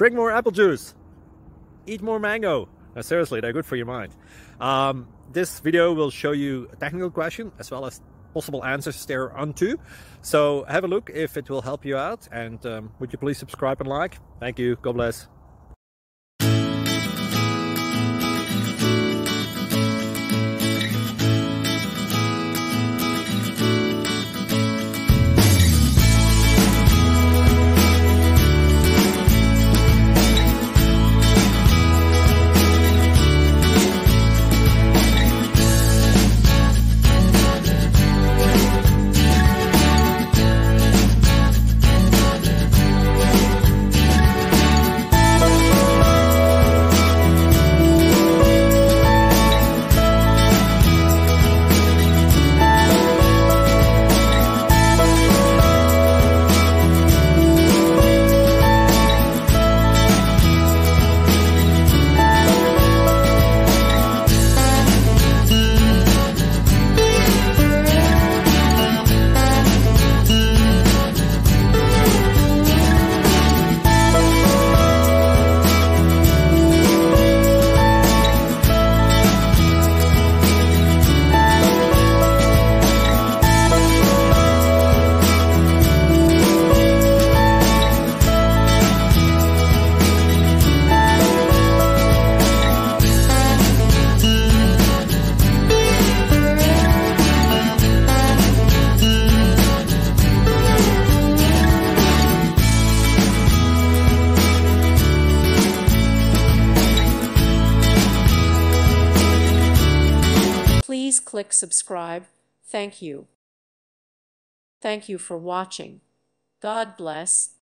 Drink more apple juice. Eat more mango. Seriously, they're good for your mind. This video will show you a technical question as well as possible answers thereunto. So have a look if it will help you out, and would you please subscribe and like? Thank you. God bless. Please click subscribe. Thank you. Thank you for watching. God bless.